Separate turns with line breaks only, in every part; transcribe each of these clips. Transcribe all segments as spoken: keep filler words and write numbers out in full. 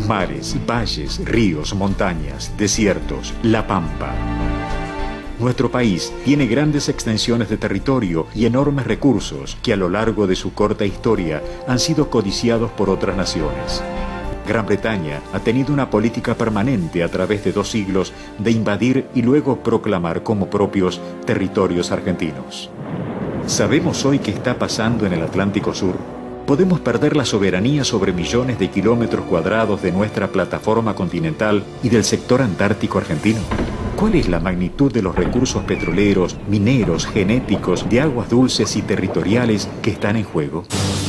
Mares, valles, ríos, montañas, desiertos, la pampa. Nuestro país tiene grandes extensiones de territorio y enormes recursos que a lo largo de su corta historia han sido codiciados por otras naciones. Gran Bretaña ha tenido una política permanente a través de dos siglos de invadir y luego proclamar como propios territorios argentinos. ¿Sabemos hoy qué está pasando en el Atlántico Sur? ¿Podemos perder la soberanía sobre millones de kilómetros cuadrados de nuestra plataforma continental y del sector antártico argentino? ¿Cuál es la magnitud de los recursos petroleros, mineros, genéticos, de aguas dulces y territoriales que están en juego?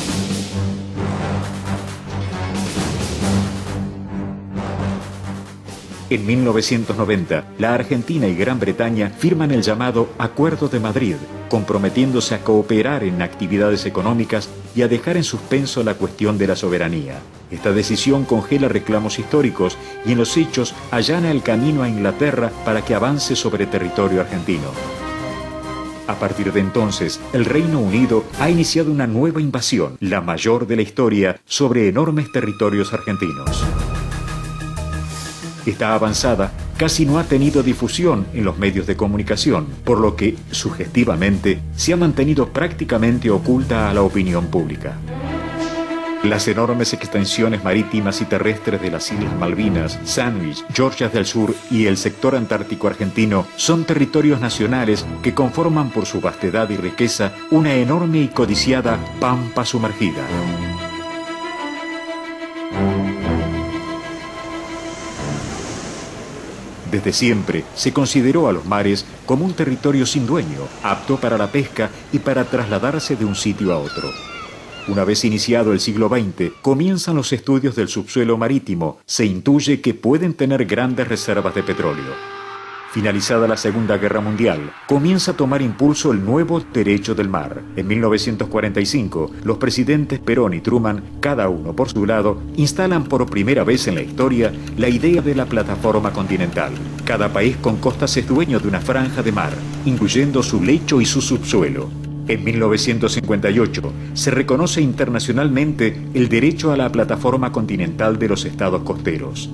En mil novecientos noventa, la Argentina y Gran Bretaña firman el llamado Acuerdo de Madrid, comprometiéndose a cooperar en actividades económicas y a dejar en suspenso la cuestión de la soberanía. Esta decisión congela reclamos históricos y en los hechos allana el camino a Inglaterra para que avance sobre territorio argentino. A partir de entonces, el Reino Unido ha iniciado una nueva invasión, la mayor de la historia, sobre enormes territorios argentinos. Esta avanzada casi no ha tenido difusión en los medios de comunicación, por lo que, sugestivamente, se ha mantenido prácticamente oculta a la opinión pública. Las enormes extensiones marítimas y terrestres de las Islas Malvinas, Sandwich, Georgias del Sur y el sector antártico argentino son territorios nacionales que conforman por su vastedad y riqueza una enorme y codiciada pampa sumergida. Desde siempre se consideró a los mares como un territorio sin dueño, apto para la pesca y para trasladarse de un sitio a otro. Una vez iniciado el siglo veinte, comienzan los estudios del subsuelo marítimo. Se intuye que pueden tener grandes reservas de petróleo. Finalizada la Segunda Guerra Mundial, comienza a tomar impulso el nuevo derecho del mar. En mil novecientos cuarenta y cinco, los presidentes Perón y Truman, cada uno por su lado, instalan por primera vez en la historia la idea de la plataforma continental. Cada país con costas es dueño de una franja de mar, incluyendo su lecho y su subsuelo. En mil novecientos cincuenta y ocho, se reconoce internacionalmente el derecho a la plataforma continental de los estados costeros.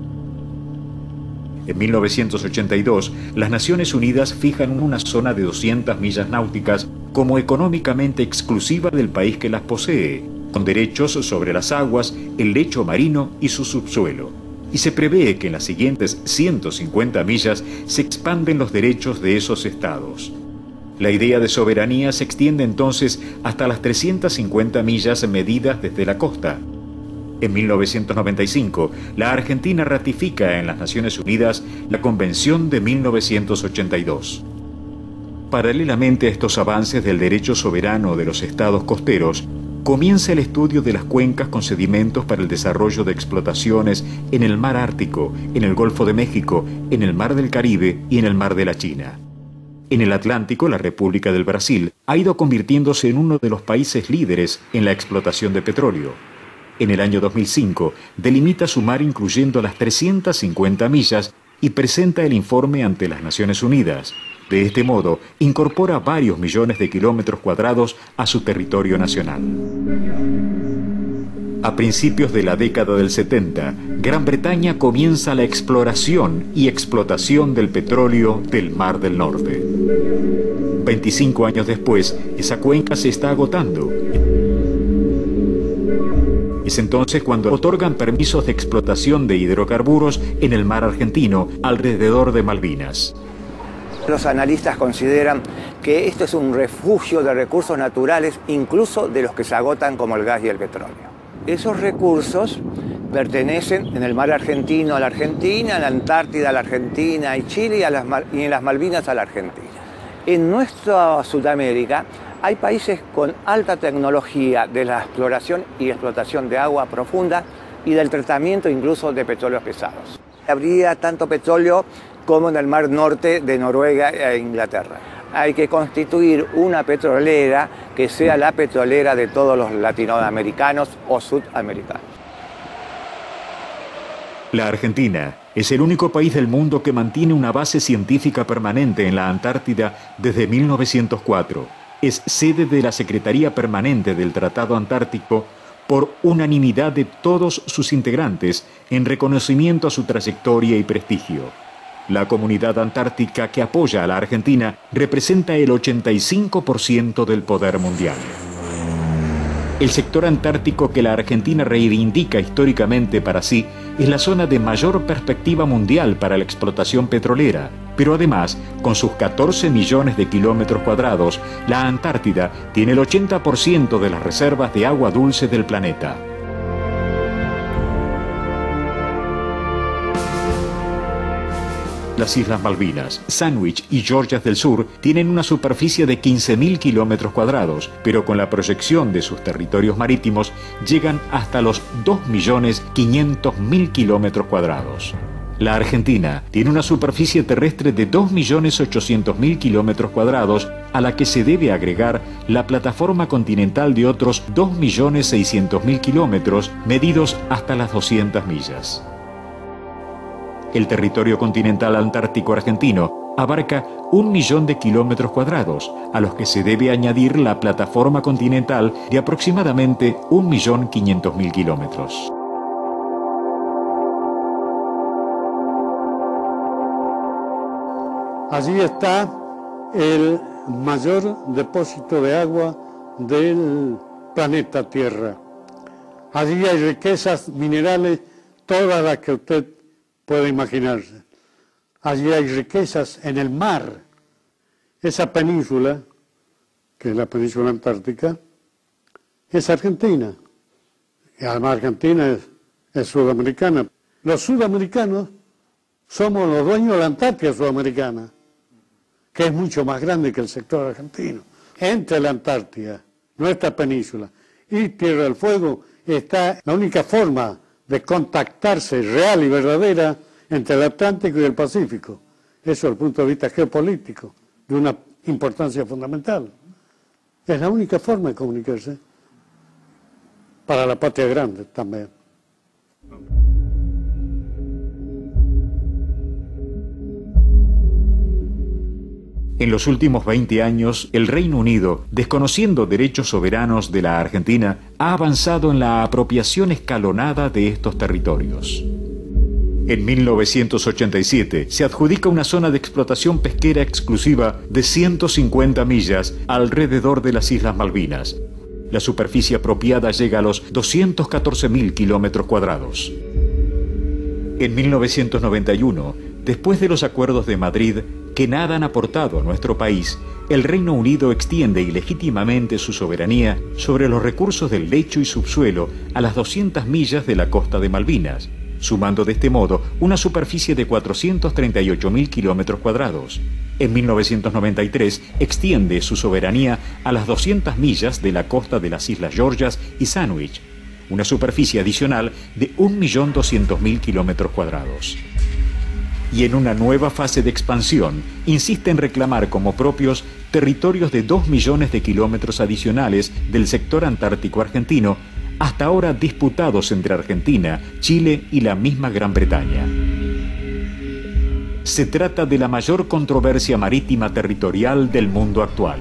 En mil novecientos ochenta y dos, las Naciones Unidas fijan una zona de doscientas millas náuticas como económicamente exclusiva del país que las posee, con derechos sobre las aguas, el lecho marino y su subsuelo. Y se prevé que en las siguientes ciento cincuenta millas se expanden los derechos de esos estados. La idea de soberanía se extiende entonces hasta las trescientas cincuenta millas medidas desde la costa. En mil novecientos noventa y cinco, la Argentina ratifica en las Naciones Unidas la Convención de mil novecientos ochenta y dos. Paralelamente a estos avances del derecho soberano de los estados costeros, comienza el estudio de las cuencas con sedimentos para el desarrollo de explotaciones en el mar Ártico, en el Golfo de México, en el Mar del Caribe y en el Mar de la China. En el Atlántico, la República del Brasil ha ido convirtiéndose en uno de los países líderes en la explotación de petróleo. En el año dos mil cinco, delimita su mar incluyendo las trescientas cincuenta millas y presenta el informe ante las Naciones Unidas. De este modo, incorpora varios millones de kilómetros cuadrados a su territorio nacional. A principios de la década del setenta, Gran Bretaña comienza la exploración y explotación del petróleo del Mar del Norte. veinticinco años después, esa cuenca se está agotando. Es entonces cuando otorgan permisos de explotación de hidrocarburos en el mar argentino, alrededor de Malvinas.
Los analistas consideran que esto es un refugio de recursos naturales, incluso de los que se agotan como el gas y el petróleo. Esos recursos pertenecen en el mar argentino a la Argentina, en la Antártida a la Argentina y Chile y, a las, y en las Malvinas a la Argentina. En nuestra Sudamérica hay países con alta tecnología de la exploración y explotación de agua profunda y del tratamiento incluso de petróleos pesados. Habría tanto petróleo como en el Mar Norte de Noruega e Inglaterra. Hay que constituir una petrolera que sea la petrolera de todos los latinoamericanos o sudamericanos.
La Argentina es el único país del mundo que mantiene una base científica permanente en la Antártida desde mil novecientos cuatro. Es sede de la Secretaría Permanente del Tratado Antártico, por unanimidad de todos sus integrantes en reconocimiento a su trayectoria y prestigio. La comunidad antártica que apoya a la Argentina representa el ochenta y cinco por ciento del poder mundial. El sector antártico que la Argentina reivindica históricamente para sí es la zona de mayor perspectiva mundial para la explotación petrolera, pero además, con sus catorce millones de kilómetros cuadrados, la Antártida tiene el ochenta por ciento de las reservas de agua dulce del planeta. Las Islas Malvinas, Sandwich y Georgias del Sur tienen una superficie de quince mil kilómetros cuadrados, pero con la proyección de sus territorios marítimos llegan hasta los dos millones quinientos mil kilómetros cuadrados. La Argentina tiene una superficie terrestre de dos millones ochocientos mil kilómetros cuadrados, a la que se debe agregar la plataforma continental de otros dos millones seiscientos mil kilómetros, medidos hasta las doscientas millas. El territorio continental antártico argentino abarca un millón de kilómetros cuadrados, a los que se debe añadir la plataforma continental de aproximadamente un millón quinientos mil kilómetros.
Allí está el mayor depósito de agua del planeta Tierra. Allí hay riquezas minerales, todas las que usted puede imaginarse. Allí hay riquezas en el mar. Esa península, que es la península antártica, es argentina. Y además Argentina es, es sudamericana. Los sudamericanos somos los dueños de la Antártida sudamericana, que es mucho más grande que el sector argentino. Entre la Antártida, nuestra península, y Tierra del Fuego, está la única forma de contactarse real y verdadera entre el Atlántico y el Pacífico. Eso desde el punto de vista geopolítico, de una importancia fundamental. Es la única forma de comunicarse para la patria grande también.
En los últimos veinte años, el Reino Unido, desconociendo derechos soberanos de la Argentina, ha avanzado en la apropiación escalonada de estos territorios. En mil novecientos ochenta y siete se adjudica una zona de explotación pesquera exclusiva de ciento cincuenta millas alrededor de las Islas Malvinas. La superficie apropiada llega a los doscientos catorce mil kilómetros cuadrados. En mil novecientos noventa y uno, después de los acuerdos de Madrid, que nada han aportado a nuestro país, el Reino Unido extiende ilegítimamente su soberanía sobre los recursos del lecho y subsuelo a las doscientas millas de la costa de Malvinas, sumando de este modo una superficie de cuatrocientos treinta y ocho mil kilómetros cuadrados. En mil novecientos noventa y tres extiende su soberanía a las doscientas millas de la costa de las Islas Georgias y Sandwich, una superficie adicional de un millón doscientos mil kilómetros cuadrados. Y en una nueva fase de expansión, insiste en reclamar como propios territorios de dos millones de kilómetros adicionales del sector antártico argentino, hasta ahora disputados entre Argentina, Chile y la misma Gran Bretaña. Se trata de la mayor controversia marítima territorial del mundo actual.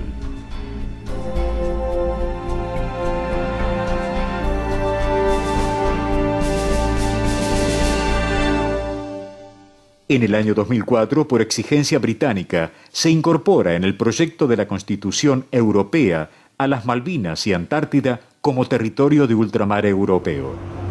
En el año dos mil cuatro, por exigencia británica, se incorpora en el proyecto de la Constitución Europea a las Malvinas y Antártida como territorio de ultramar europeo.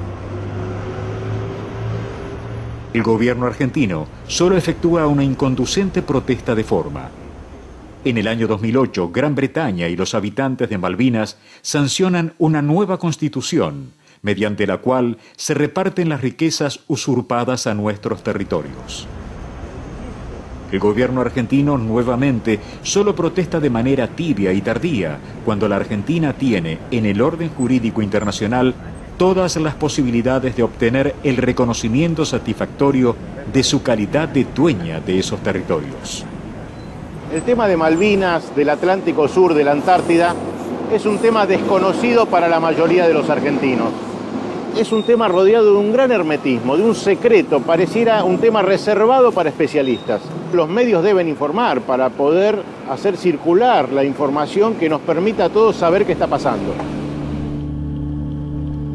El gobierno argentino solo efectúa una inconducente protesta de forma. En el año dos mil ocho, Gran Bretaña y los habitantes de Malvinas sancionan una nueva constitución, mediante la cual se reparten las riquezas usurpadas a nuestros territorios. El gobierno argentino nuevamente solo protesta de manera tibia y tardía, cuando la Argentina tiene, en el orden jurídico internacional, todas las posibilidades de obtener el reconocimiento satisfactorio de su calidad de dueña de esos territorios.
El tema de Malvinas, del Atlántico Sur, de la Antártida, es un tema desconocido para la mayoría de los argentinos. Es un tema rodeado de un gran hermetismo, de un secreto, pareciera un tema reservado para especialistas. Los medios deben informar para poder hacer circular la información que nos permita a todos saber qué está pasando.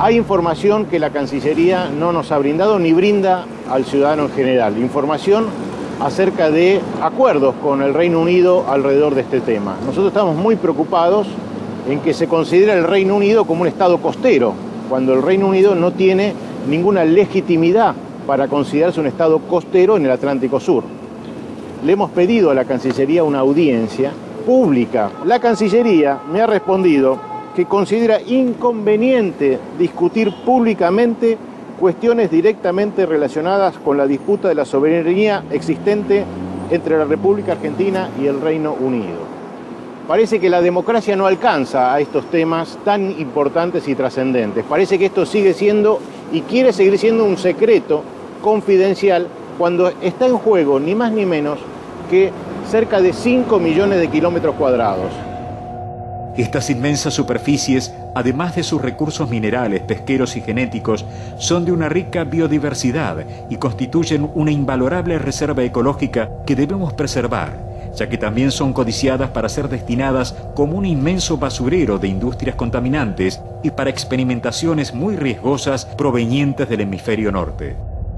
Hay información que la Cancillería no nos ha brindado ni brinda al ciudadano en general. Información acerca de acuerdos con el Reino Unido alrededor de este tema. Nosotros estamos muy preocupados en que se considera el Reino Unido como un estado costero, cuando el Reino Unido no tiene ninguna legitimidad para considerarse un estado costero en el Atlántico Sur. Le hemos pedido a la Cancillería una audiencia pública. La Cancillería me ha respondido que considera inconveniente discutir públicamente cuestiones directamente relacionadas con la disputa de la soberanía existente entre la República Argentina y el Reino Unido. Parece que la democracia no alcanza a estos temas tan importantes y trascendentes. Parece que esto sigue siendo y quiere seguir siendo un secreto confidencial cuando está en juego ni más ni menos que cerca de cinco millones de kilómetros cuadrados.
Estas inmensas superficies, además de sus recursos minerales, pesqueros y genéticos, son de una rica biodiversidad y constituyen una invalorable reserva ecológica que debemos preservar, ya que también son codiciadas para ser destinadas como un inmenso basurero de industrias contaminantes y para experimentaciones muy riesgosas provenientes del hemisferio norte.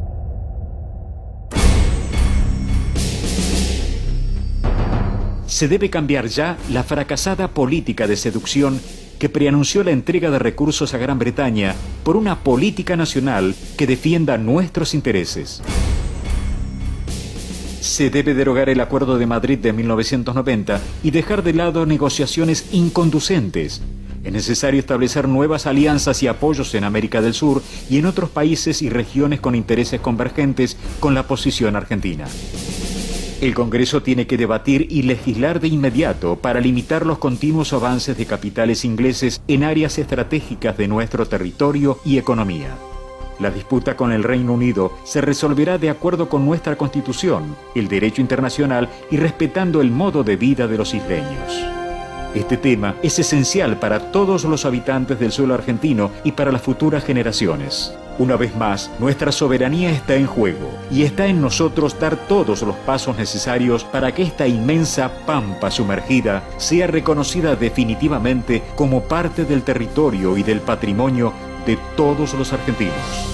Se debe cambiar ya la fracasada política de seducción que preanunció la entrega de recursos a Gran Bretaña por una política nacional que defienda nuestros intereses. Se debe derogar el Acuerdo de Madrid de mil novecientos noventa y dejar de lado negociaciones inconducentes. Es necesario establecer nuevas alianzas y apoyos en América del Sur y en otros países y regiones con intereses convergentes con la posición argentina. El Congreso tiene que debatir y legislar de inmediato para limitar los continuos avances de capitales ingleses en áreas estratégicas de nuestro territorio y economía. La disputa con el Reino Unido se resolverá de acuerdo con nuestra Constitución, el derecho internacional y respetando el modo de vida de los isleños. Este tema es esencial para todos los habitantes del suelo argentino y para las futuras generaciones. Una vez más, nuestra soberanía está en juego y está en nosotros dar todos los pasos necesarios para que esta inmensa pampa sumergida sea reconocida definitivamente como parte del territorio y del patrimonio de todos los argentinos.